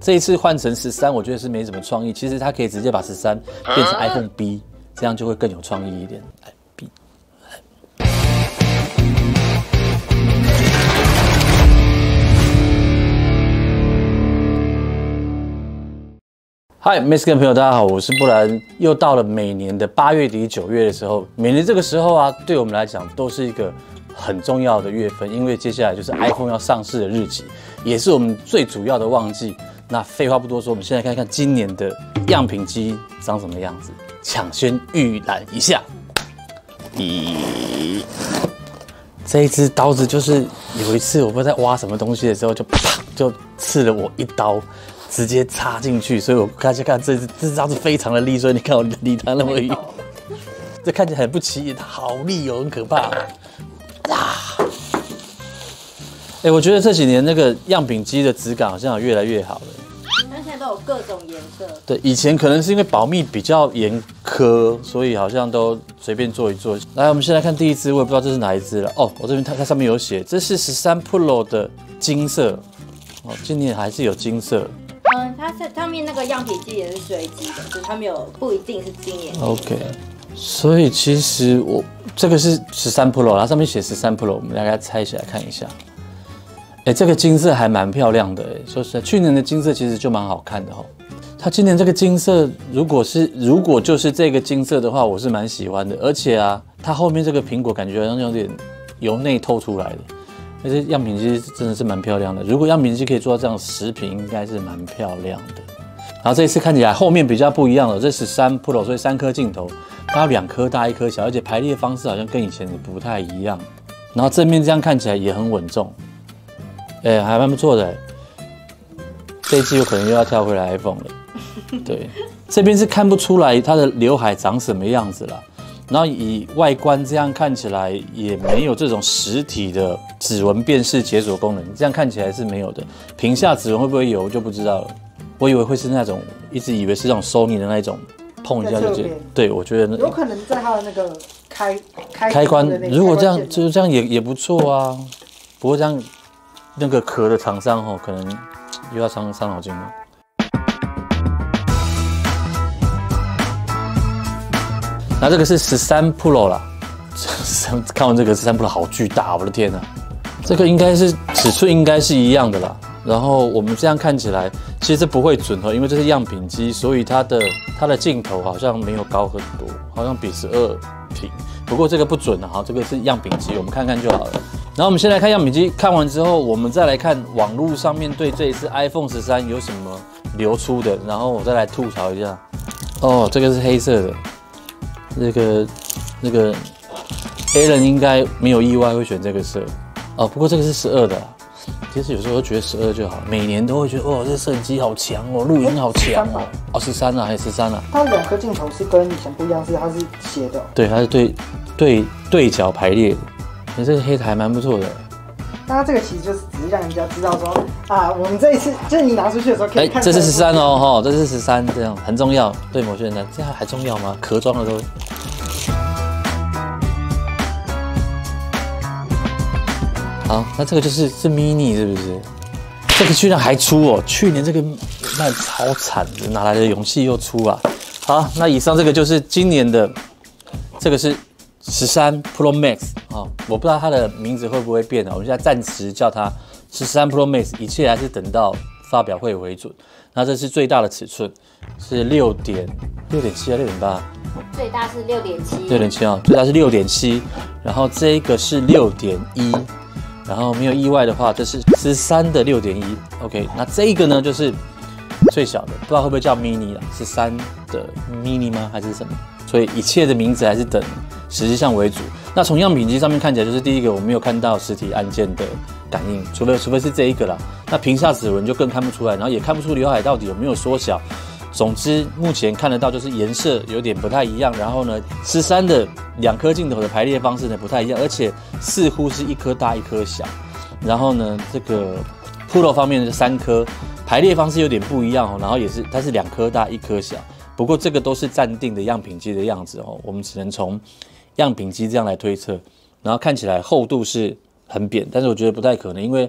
这一次换成13，我觉得是没什么创意。其实它可以直接把13变成 iPhone B， 这样就会更有创意一点。来 B。嗨 ，Mexican 朋友，大家好，我是布兰。又到了每年的8月底、9月的时候，每年这个时候啊，对我们来讲都是一个很重要的月份，因为接下来就是 iPhone 要上市的日期，也是我们最主要的旺季。那废话不多说，我们现在看看今年的样品机长什么样子，抢先预览一下。这一支刀子就是有一次我不知道在挖什么东西的时候，就啪就刺了我一刀。直接插进去，所以我看这刀子非常的利，所以你看我离它那么远，这看起来很不起眼，它好利哦，很可怕啊！我觉得这几年那个样品机的质感好像有越来越好了。 那现在都有各种颜色。对， 以前可能是因为保密比较严苛，所以好像都随便做一做。来，我们先来看第一支，我也不知道这是哪一支了。哦，我这边它上面有写，这是13 Pro 的金色。哦，今年还是有金色。 它上面那个样品机也是随机的，就是它没有不一定是今年。 OK， 所以其实我这个是13 Pro， 它上面写13 Pro， 我们大概拆起来看一下。这个金色还蛮漂亮的，说实在，去年的金色其实就蛮好看的哦。它今年这个金色，如果就是这个金色的话，我是蛮喜欢的。而且啊，它后面这个苹果感觉好像有点由内透出来的。而且样品机真的是蛮漂亮的，如果样品机可以做到这样10屏，应该是蛮漂亮的。然后这一次看起来后面比较不一样了，这13 Pro， 所以3颗镜头，它有2颗大1颗小，而且排列方式好像跟以前的不太一样。然后正面这样看起来也很稳重，还蛮不错的。这一次有可能又要跳回来 iPhone 了。对，这边是看不出来它的刘海长什么样子啦。然后以外观这样看起来也没有这种实体的指纹辨识解锁功能，这样看起来是没有的。屏下指纹会不会有就不知道了。我以为会是那种，一直以为是那种 Sony 的那种，碰一下就解。对，我觉得有可能在它的那个开关，如果这样就是这样也不错啊。不过这样那个壳的厂商可能又要伤脑筋了。那这个是13 Pro 啦，看完这个13 Pro 好巨大，我的天哪！这个应该是尺寸应该是一样的啦。然后我们这样看起来，其实这不会准因为这是样品机，所以它的镜头好像没有高很多，好像比12屏。不过这个不准啊，这个是样品机，我们看看就好了。然后我们先来看样品机，看完之后，我们再来看网络上面对这一次 iPhone 13有什么流出的，然后我再来吐槽一下。哦，这个是黑色的。那个 Alan 应该没有意外会选这个色哦，不过这个是12的啦。其实有时候觉得12就好，每年都会觉得这摄影机好强哦，录影好强哦。13啊，还是13啊？ 它的2颗镜头是跟以前不一样，它是斜的。 对，它是对角排列的。这个黑的还蛮不错的。 那它这个其实就是只是让人家知道说啊，我们这一次就是你拿出去的时候可以看。 这是13哦，这是13，这样很重要。对某些人来，这样还重要吗？壳装的都。好，那这个是 mini 是不是？这个居然还出哦！去年这个卖超惨的，哪来的勇气又出啊？好，那以上这个就是今年的，这个是13 Pro Max 我不知道它的名字会不会变我们现在暂时叫它13 Pro Max， 一切还是等到发表会为准。那这是最大的尺寸，是6.7啊6.8， 最大是6.7， 6.7最大是6.7，然后这个是6.1。然后没有意外的话，这是13的6.1 ，OK。那这个呢，就是最小的，不知道会不会叫 mini 啦，13的 mini 吗？还是什么？所以一切的名字还是等实际上为主。那从样品机上面看起来，就是第一个我没有看到实体按键的感应，除非是这一个啦。那屏下指纹就更看不出来，然后也看不出刘海到底有没有缩小。总之，目前看得到就是颜色有点不太一样，然后呢，13的2颗镜头的排列方式呢不太一样，而且似乎是1颗大1颗小。然后呢，这个 Pro 方面的3颗排列方式有点不一样然后它是2颗大1颗小。不过这个都是暂定的样品机的样子我们只能从样品机这样来推测。然后看起来厚度是很扁，但是我觉得不太可能，因为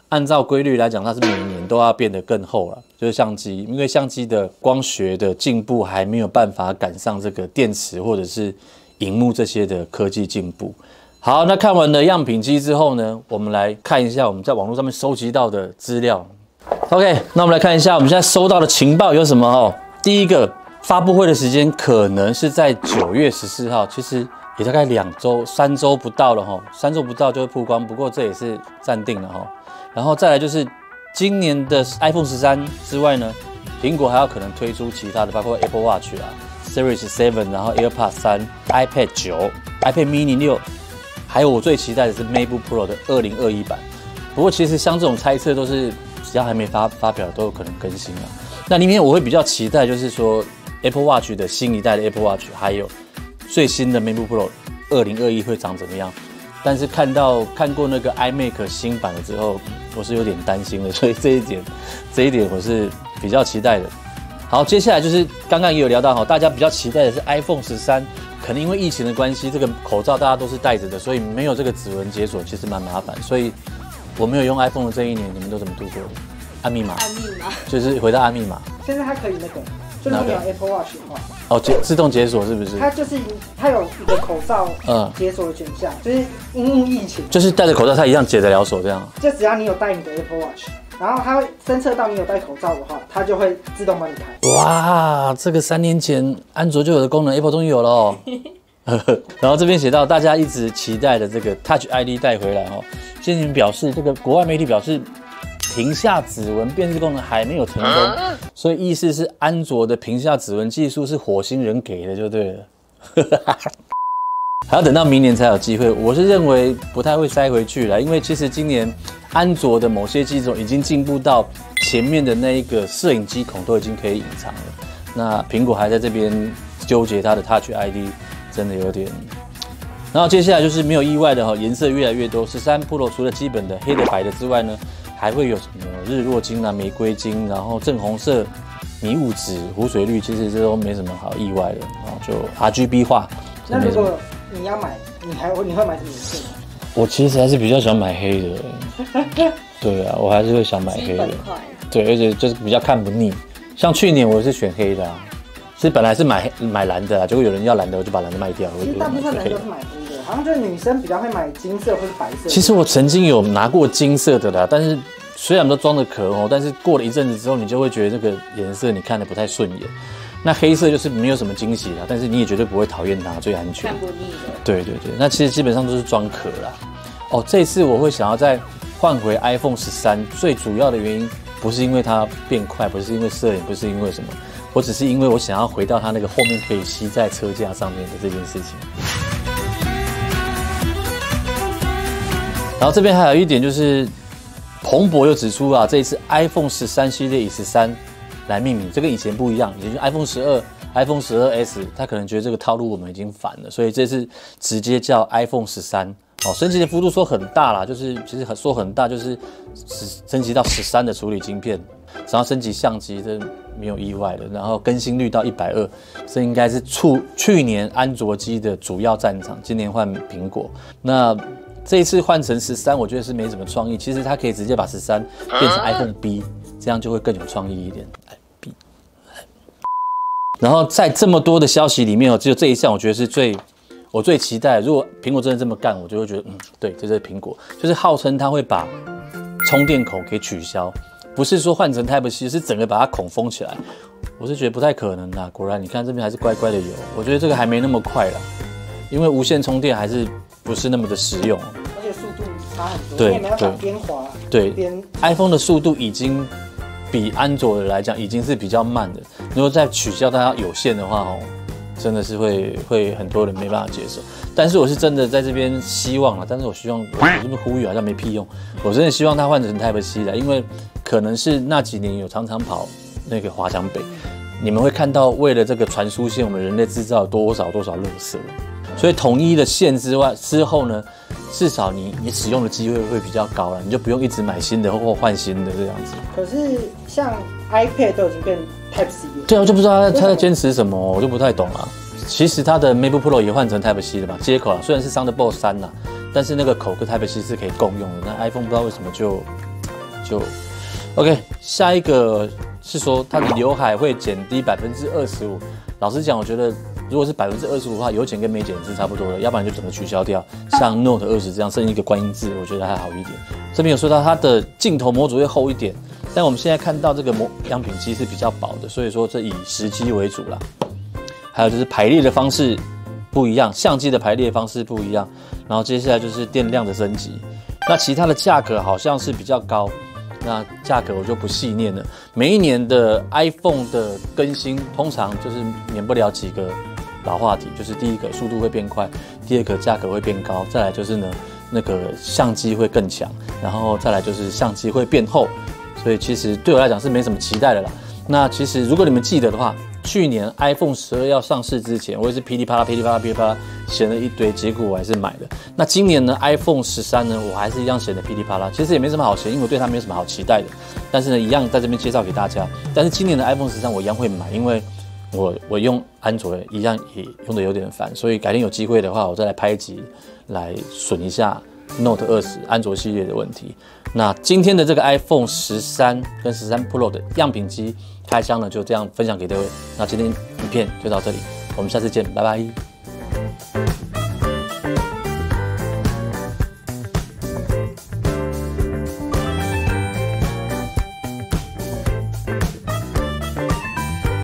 按照规律来讲，它是每年都要变得更厚了，就是相机，因为相机的光学的进步还没有办法赶上这个电池或者是萤幕这些的科技进步。好，那看完了样品机之后呢，我们来看一下我们在网络上面收集到的资料。OK， 那我们来看一下我们现在收到的情报有什么哦。第一个，发布会的时间可能是在9月14号，其实也大概2周、3周不到了哈，3周不到就会曝光，不过这也是暂定了哈。然后再来就是今年的 iPhone 13之外呢，苹果还有可能推出其他的，包括 Apple Watch 啊、Series 7，然后 AirPods 3、iPad 9、iPad Mini 6，还有我最期待的是 MacBook Pro 的2021版。不过其实像这种猜测都是只要还没发表都有可能更新啊。那里面我会比较期待就是说 Apple Watch 的新一代的 Apple Watch， 还有最新的 MacBook Pro 2021会长怎么样。但是看过那个 iMac 新版了之后，我是有点担心的，所以这一点我是比较期待的。好，接下来就是刚刚也有聊到哈，大家比较期待的是 iPhone 13，可能因为疫情的关系，这个口罩大家都是戴着的，所以没有这个指纹解锁，其实蛮麻烦。所以我没有用 iPhone 的这一年，你们都怎么度过的？按密码，就是回到按密码。 现在它可以那个，就是你有 Apple Watch 的话， 哦，自动解锁是不是？ 它有一个口罩解锁的选项，就是因疫情， 就是戴着口罩它一样解得了锁这样。 就只要你有戴你的 Apple Watch， 然后它会侦测到你有戴口罩的话，它就会自动帮你开。哇， 这个3年前安卓就有的功能 ，Apple 终于有了哦。然后这边写到大家一直期待的这个 Touch ID 带回来哦，先前表示这个国外媒体表示。屏下指纹辨识功能还没有成功，所以意思是安卓的屏下指纹技术是火星人给的就对了，还要等到明年才有机会。我是认为不太会塞回去了，因为其实今年安卓的某些机种已经进步到前面的那一个摄影机孔都已经可以隐藏了，那苹果还在这边纠结它的 Touch ID， 真的有点。然后接下来就是没有意外的哈，颜色越来越多。13 Pro 除了基本的黑的、白的之外呢，还会有什么日落金啊、玫瑰金，然后正红色、迷雾紫、湖水绿，其实这都没什么好意外的，然后就 RGB 化。 那如果你要买，你会买什么颜色？ 我其实还是比较想买黑的。对啊，我还是会想买黑的。对，而且就是比较看不腻。像去年我是选黑的啊。其实本来是买蓝的啊，结果有人要蓝的，我就把蓝的卖掉。 其实大部分人都是买黑的，好像就是女生比较会买金色或是白色。 其实我曾经有拿过金色的啦，但是虽然都装着壳哦，但是过了一阵子之后，你就会觉得这个颜色你看得不太顺眼。那黑色就是没有什么惊喜啦，但是你也绝对不会讨厌它，最安全。 看不腻的。 对对对，那其实基本上都是装壳啦。哦，这次我会想要再换回 iPhone 13，最主要的原因不是因为它变快，不是因为摄影，不是因为什么。我只是因为我想要回到它那个后面可以吸在车架上面的这件事情。然后这边还有一点就是，彭博又指出啊，这一次 iPhone 13系列以13来命名，这跟以前不一样，也就是 iPhone 12、iPhone 12S， 他可能觉得这个套路我们已经反了，所以这次直接叫 iPhone 13。哦，升级的幅度说很大啦，就是其实说很大，就是升级到13的处理晶片，然后升级相机，这没有意外的，然后更新率到120，这应该是去年安卓机的主要战场，今年换苹果。那这一次换成13，我觉得是没什么创意，其实它可以直接把13变成 iPhone B， 这样就会更有创意一点。B， 然后在这么多的消息里面哦，只有这一项我觉得是我最期待的，如果苹果真的这么干，我就会觉得，对，这是苹果，就是号称它会把充电口给取消，不是说换成 Type-C， 是整个把它孔封起来。我是觉得不太可能啦。果然，你看这边还是乖乖的有，我觉得这个还没那么快啦，因为无线充电还是不是那么的实用， 而且速度差很多， 对， 你也没办法边滑对 ，iPhone 的速度已经比安卓的来讲已经是比较慢的，如果再取消它有线的话，真的是会很多人没办法接受，但是我是真的在这边希望了，但是我希望我这么呼吁好像没屁用，我真的希望它换成 Type-C 的，因为可能是那几年有常常跑那个华强北，你们会看到为了这个传输线，我们人类制造多少垃圾，所以统一的线之后呢，至少你使用的机会会比较高了，你就不用一直买新的或换新的这样子。 可是像 iPad 都已经变 Type-C 了， 对啊，我就不知道他在坚持什么，我就不太懂了。其实它的 MacBook Pro 也换成 Type-C 的嘛，接口啊，虽然是 Thunderbolt 3啦，但是那个口跟 Type-C 是可以共用的。那 iPhone 不知道为什么就就 OK。下一个是说它的刘海会减低25%。老实讲，我觉得如果是25%的话，有剪跟没剪是差不多的，要不然就整个取消掉。像 Note 20这样剩一个观音字，我觉得还好一点。这边有说到它的镜头模组会厚一点，但我们现在看到这个样品机是比较薄的，所以说这以实机为主啦。还有就是排列的方式不一样，相机的排列方式不一样。然后接下来就是电量的升级。那其他的价格好像是比较高。那价格我就不细念了。每一年的 iPhone 的更新，通常就是免不了几个老话题，就是第一个速度会变快，第二个价格会变高，再来就是呢那个相机会更强，然后再来就是相机会变厚。所以其实对我来讲是没什么期待的啦。那其实如果你们记得的话，去年 iPhone 12要上市之前，我也是噼里啪啦噼里啪啦噼里啪啦闲了一堆，结果我还是买了。那今年呢 iPhone 13呢，我还是一样闲的噼里啪啦，其实也没什么好闲，因为我对它没有什么好期待的。但是呢，一样在这边介绍给大家。但是今年的 iPhone 13我一样会买，因为我用安卓一样也用的有点烦，所以改天有机会的话，我再来拍一集来损一下 Note 20安卓系列的问题。那今天的这个 iPhone 13跟13 Pro 的样品机开箱呢，就这样分享给各位。那今天影片就到这里，我们下次见，拜拜。